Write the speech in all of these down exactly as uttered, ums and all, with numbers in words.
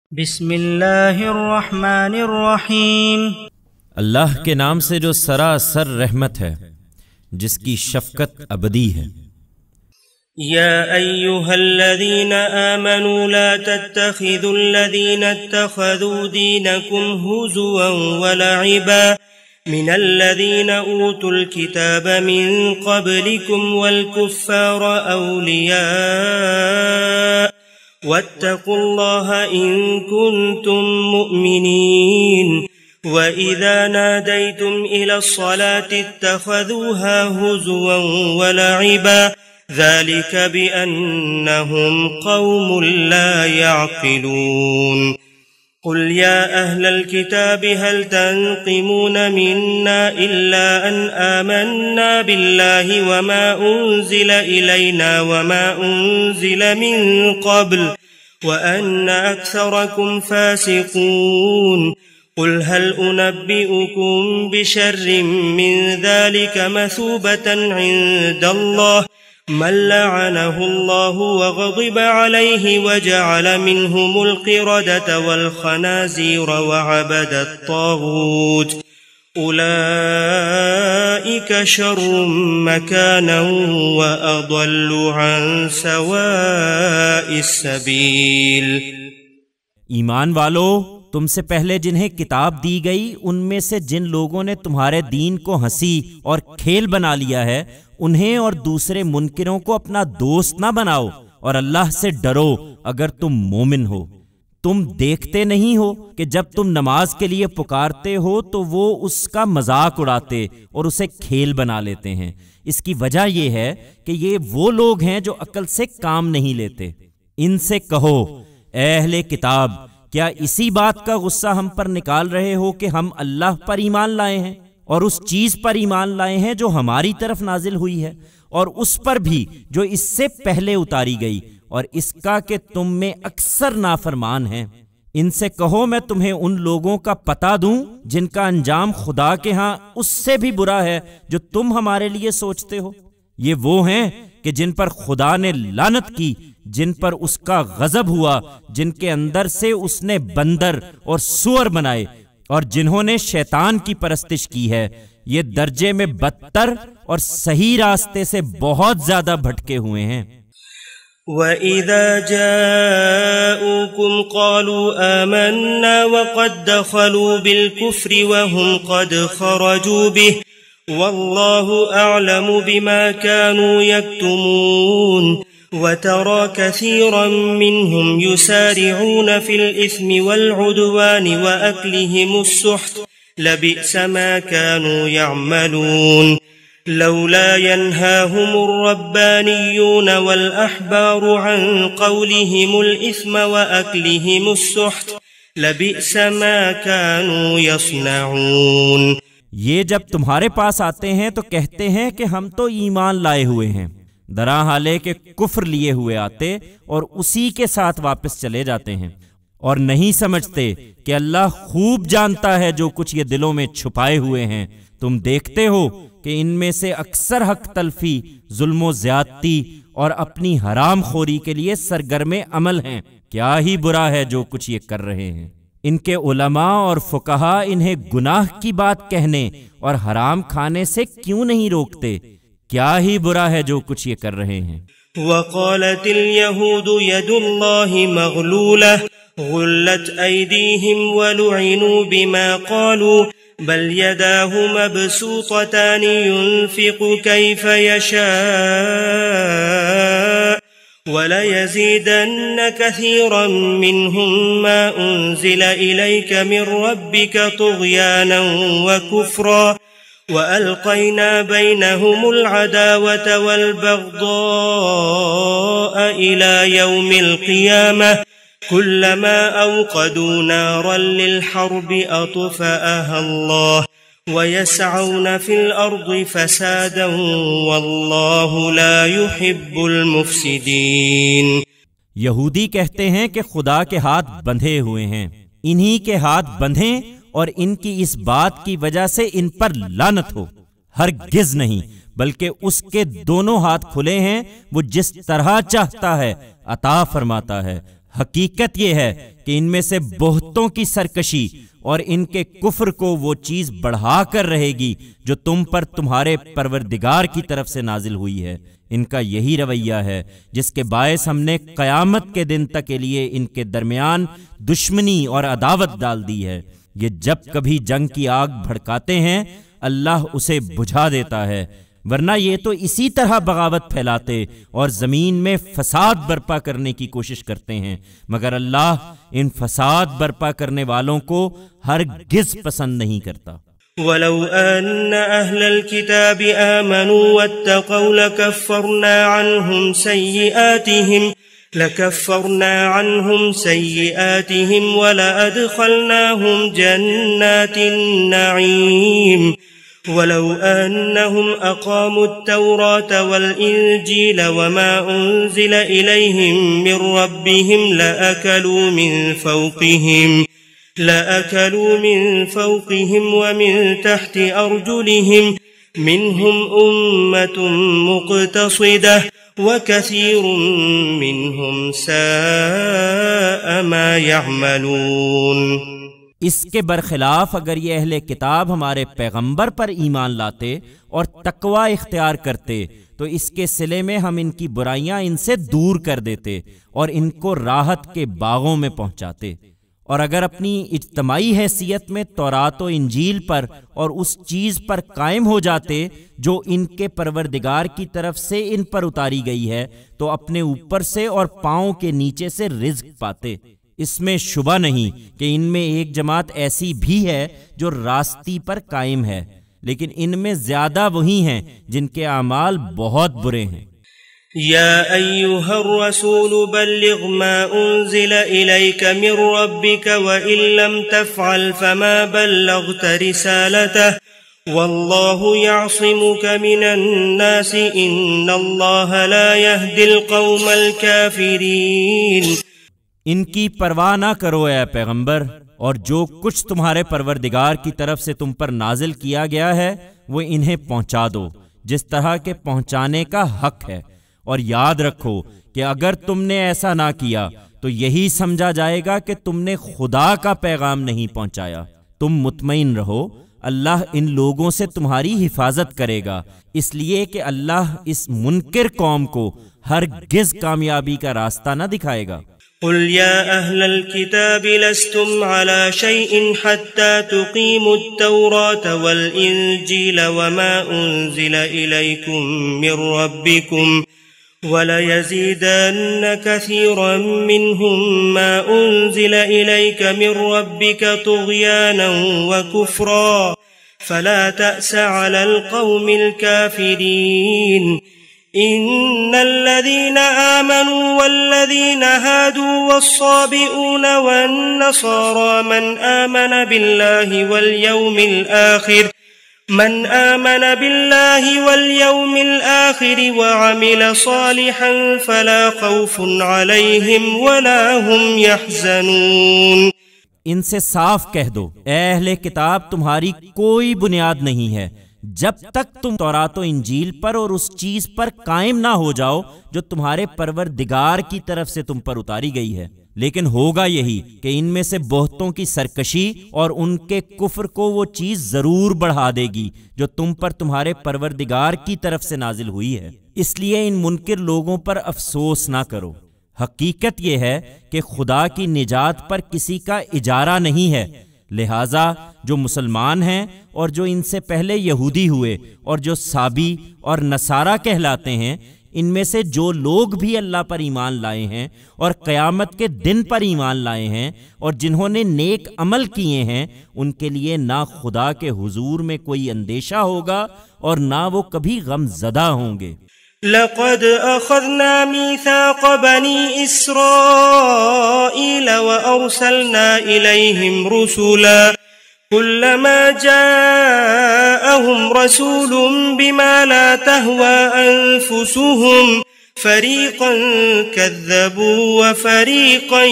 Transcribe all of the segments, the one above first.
بسم اللہ الرحمن الرحیم۔ اللہ کے نام سے جو سراسر رحمت ہے، جس کی شفقت ابدی ہے۔ یا ایھا الذین آمنوا لا تتخذوا الذین اتخذوا دینکم ہزوا ولعبا من الذین اوتوا الکتاب من قبلکم والکفار اولیاء واتقوا الله إن كنتم مؤمنين وإذا ناديتم إلى الصلاة اتخذوها هزوا ولعبا ذلك بأنهم قوم لا يعقلون قل يا أهل الكتاب هل تنقمون منا إلا أن آمنا بالله وما أنزل إلينا وما أنزل من قبل وأن أكثركم فاسقون قل هل أنبئكم بشر من ذلك مثوبة عند الله من لعنه الله وغضب عليه وجعل منهم القردة والخنازير وعبد الطاغوت أولئك شر مكانا وأضل عن سواء السبيل۔ ایمان والو، تم سے پہلے جنہیں کتاب دی گئی ان میں سے جن لوگوں نے تمہارے دین کو ہنسی اور کھیل بنا لیا ہے، انہیں اور دوسرے منکروں کو اپنا دوست نہ بناؤ، اور اللہ سے ڈرو اگر تم مومن ہو۔ تم دیکھتے نہیں ہو کہ جب تم نماز کے لیے پکارتے ہو تو وہ اس کا مذاق اڑاتے اور اسے کھیل بنا لیتے ہیں۔ اس کی وجہ یہ ہے کہ یہ وہ لوگ ہیں جو عقل سے کام نہیں لیتے۔ ان سے کہو، اے اہل کتاب، کیا اسی بات کا غصہ ہم پر نکال رہے ہو کہ ہم اللہ پر ایمان لائے ہیں اور اس چیز پر ایمان لائے ہیں جو ہماری طرف نازل ہوئی ہے، اور اس پر بھی جو اس سے پہلے اتاری گئی، اور اس کا کہ تم میں اکثر نافرمان ہیں۔ ان سے کہو، میں تمہیں ان لوگوں کا پتہ دوں جن کا انجام خدا کے ہاں اس سے بھی برا ہے جو تم ہمارے لیے سوچتے ہو۔ یہ وہ ہیں کہ جن پر خدا نے لعنت کی، جن پر اس کا غضب ہوا، جن کے اندر سے اس نے بندر اور سور بنائے، اور جنہوں نے شیطان کی پرستش کی ہے۔ یہ درجے میں بدتر اور صحیح راستے سے بہت زیادہ بھٹکے ہوئے ہیں۔ وَإِذَا جَاءُوكُمْ قَالُوا آمَنَّا وَقَدْ دَخَلُوا بِالْكُفْرِ وَهُمْ قَدْ خَرَجُوا بِهِ وَاللَّهُ أَعْلَمُ بِمَا كَانُوا يَكْتُمُونَ وَتَرَى كَثِيرًا مِّنْهُمْ يُسَارِعُونَ فِي الْإِثْمِ وَالْعُدْوَانِ وَأَكْلِهِمُ السُّحْتَ لَبِئْسَ مَا كَانُوا يَعْمَلُونَ لولا ينهاهم الربانيون والأحبار عن قولهم الإثم وأكلهم السحت لبئس ما كانوا يصنعون۔ یہ جب تمہارے پاس آتے ہیں تو کہتے ہیں کہ ہم تو ایمان لائے ہوئے ہیں، درا حالے کہ کفر لیے ہوئے آتے اور اسی کے ساتھ واپس چلے جاتے ہیں، اور نہیں سمجھتے کہ اللہ خوب جانتا ہے جو کچھ یہ دلوں میں چھپائے ہوئے ہیں۔ تم دیکھتے ہو کہ ان میں سے اکثر حق تلفی، ظلم و زیادتی اور اپنی حرام خوری کے لیے سرگرم عمل ہیں۔ کیا ہی برا ہے جو کچھ یہ کر رہے ہیں۔ ان کے علماء اور فقہا انہیں گناہ کی بات کہنے اور حرام کھانے سے کیوں نہیں روکتے؟ کیا ہی برا ہے جو کچھ یہ کر رہے ہیں۔ وقالت اليهود يد الله مغلولة غلت أيديهم ولعنوا بما قالوا بل يداه مبسوطتان ينفق كيف يشاء وليزيدن كثيرا منهم ما أنزل إليك من ربك طغيانا وكفرا وألقينا بينهم العداوة والبغضاء إلى يوم القيامة كلما أوقدوا نارا للحرب أطفأها الله ويسعون في الأرض فسادا والله لا يحب المفسدين۔ یہودی کہتے ہیں کہ خدا کے ہاتھ بندھے ہوئے ہیں، انہی کے ہاتھ بندھیں اور ان کی اس بات کی وجہ سے ان پر لعنت ہو۔ ہرگز نہیں، بلکہ اس کے دونوں ہاتھ کھلے ہیں، وہ جس طرح چاہتا ہے عطا فرماتا ہے، حقیقت یہ ہے کہ ان میں سے بہتوں کی سرکشی اور ان کے کفر کو وہ چیز بڑھا کر رہے گی جو تم پر تمہارے پروردگار کی طرف سے نازل ہوئی ہے۔ ان کا یہی رویہ ہے جس کے باعث ہم نے قیامت کے دن تک کے لیے ان کے درمیان دشمنی اور عداوت ڈال دی ہے۔ یہ جب کبھی جنگ کی آگ بھڑکاتے ہیں اللہ اسے بجھا دیتا ہے، ورنہ یہ تو اسی طرح بغاوت پھیلاتے اور زمین میں فساد برپا کرنے کی کوشش کرتے ہیں، مگر اللہ ان فساد برپا کرنے والوں کو ہرگز پسند نہیں کرتا۔ وَلَوْ أَنَّ أَهْلَ الْكِتَابِ آمَنُوا وَاتَّقَوْا لَكَفَّرْنَا عَنْهُمْ سَيِّئَاتِهِمْ لَكَفَّرْنَا عَنْهُمْ سَيِّئَاتِهِمْ وَلَأَدْخَلْنَاهُمْ جَنَّاتِ النَّعِيمِ وَلَوْ أَنَّهُمْ أَقَامُوا التَّوْرَاةَ وَالْإِنْجِيلَ وَمَا أُنْزِلَ إِلَيْهِمْ مِنْ رَبِّهِمْ لَأَكَلُوا مِنْ فَوْقِهِمْ لَأَكَلُوا مِنْ فَوْقِهِمْ وَمِنْ تَحْتِ أَرْجُلِهِمْ مِنْهُمْ أُمَّةٌ مُقْتَصِدَةٌ وَكَثِيرٌ مِنْهُمْ سَاءَ مَا يَعْمَلُونَ۔ اس کے برخلاف اگر یہ اہل کتاب ہمارے پیغمبر پر ایمان لاتے اور تقوی اختیار کرتے تو اس کے صلے میں ہم ان کی برائیاں ان سے دور کر دیتے اور ان کو راحت کے باغوں میں پہنچاتے، اور اگر اپنی اجتماعی حیثیت میں تورات و انجیل پر اور اس چیز پر قائم ہو جاتے جو ان کے پروردگار کی طرف سے ان پر اتاری گئی ہے تو اپنے اوپر سے اور پاؤں کے نیچے سے رزق پاتے۔ اس میں شبہ نہیں کہ ان میں ایک جماعت ایسی بھی ہے جو راستی پر قائم ہے، لیکن ان میں زیادہ وہی ہیں جن کے اعمال بہت برے ہیں۔ يا أيها الرسول بلغ ما أنزل إليك من ربك وإن لم تفعل فما بلغت رسالته والله يعصمك من الناس إن الله لا يهدي القوم الكافرين۔ ان کی پرواہ نہ کرو اے پیغمبر، اور جو کچھ تمہارے پروردگار کی طرف سے تم پر نازل کیا گیا ہے وہ انہیں پہنچا دو جس طرح کے پہنچانے کا حق ہے، اور یاد رکھو کہ اگر تم نے ایسا نہ کیا تو یہی سمجھا جائے گا کہ تم نے خدا کا پیغام نہیں پہنچایا۔ تم مطمئن رہو، اللہ ان لوگوں سے تمہاری حفاظت کرے گا، اس لیے کہ اللہ اس منکر قوم کو ہرگز کامیابی کا راستہ نہ دکھائے گا۔ قل يا أهل الكتاب لستم على شيء حتى تقيموا التوراة والإنجيل وما أنزل إليكم من ربكم وَلَيَزِيدَنَّ كَثِيرًا مِّنْهُمْ مَا أُنزِلَ إِلَيْكَ مِن رَّبِّكَ طُغْيَانًا وَكُفْرًا فَلَا تَأْسَ عَلَى الْقَوْمِ الْكَافِرِينَ إِنَّ الَّذِينَ آمَنُوا وَالَّذِينَ هَادُوا وَالصَّابِئُونَ وَالنَّصَارَى مَنْ آمَنَ بِاللَّهِ وَالْيَوْمِ الْآخِرِ من آمن بالله واليوم الآخر وعمل صالحا فلا خوف عليهم ولا هم يحزنون۔ ان سے صاف کہہ دو اے اہل کتاب تمہاری کوئی بنیاد نہیں ہے جب تک تم تورات و انجیل پر اور اس چیز پر قائم نہ ہو جاؤ جو تمہارے پروردگار کی طرف سے تم پر اتاری گئی ہے، لیکن ہوگا یہی کہ ان میں سے بہتوں کی سرکشی اور ان کے کفر کو وہ چیز ضرور بڑھا دے گی جو تم پر تمہارے پروردگار کی طرف سے نازل ہوئی ہے، اس لیے ان منکر لوگوں پر افسوس نہ کرو۔ حقیقت یہ ہے کہ خدا کی نجات پر کسی کا اجارہ نہیں ہے، لہٰذا جو مسلمان ہیں اور جو ان سے پہلے یہودی ہوئے اور جو سابی اور نصارہ کہلاتے ہیں، ان میں سے جو لوگ بھی اللہ پر ایمان لائے ہیں اور قیامت کے دن پر ایمان لائے ہیں اور جنہوں نے نیک عمل کیے ہیں، ان کے لیے نہ خدا کے حضور میں کوئی اندیشہ ہوگا اور نہ وہ کبھی غم زدہ ہوں گے۔ لقد أخذنا ميثاق بني إسرائيل وأرسلنا إليهم رسلا كلما جاءهم رسول بما لا تهوى أنفسهم فريقا كذبوا وفريقا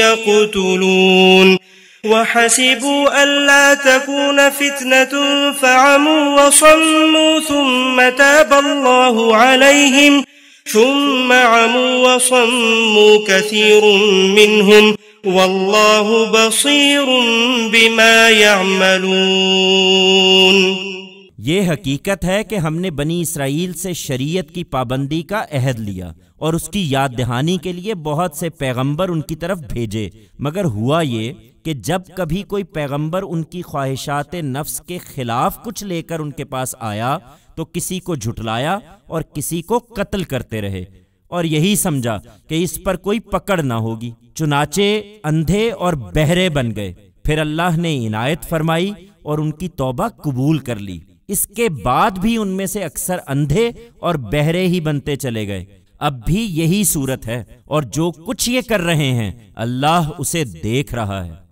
يقتلون وحسبوا ألا تكون فتنة فعموا وصموا ثم تاب الله عليهم ثم عموا وصموا كثير منهم والله بصير بما يعملون۔ یہ حقیقت ہے کہ ہم نے بنی اسرائیل سے شریعت کی پابندی کا عہد لیا اور اس کی یاد دہانی کے لیے بہت سے پیغمبر ان کی طرف بھیجے، مگر ہوا یہ کہ جب کبھی کوئی پیغمبر ان کی خواہشات نفس کے خلاف کچھ لے کر ان کے پاس آیا تو کسی کو جھٹلایا اور کسی کو قتل کرتے رہے، اور یہی سمجھا کہ اس پر کوئی پکڑ نہ ہوگی، چنانچہ اندھے اور بہرے بن گئے۔ پھر اللہ نے عنایت فرمائی اور ان کی توبہ قبول کر لی۔ اس کے بعد بھی ان میں سے اکثر اندھے اور بہرے ہی بنتے چلے گئے۔ اب بھی یہی صورت ہے، اور جو کچھ یہ کر رہے ہیں اللہ اسے دیکھ رہا ہے۔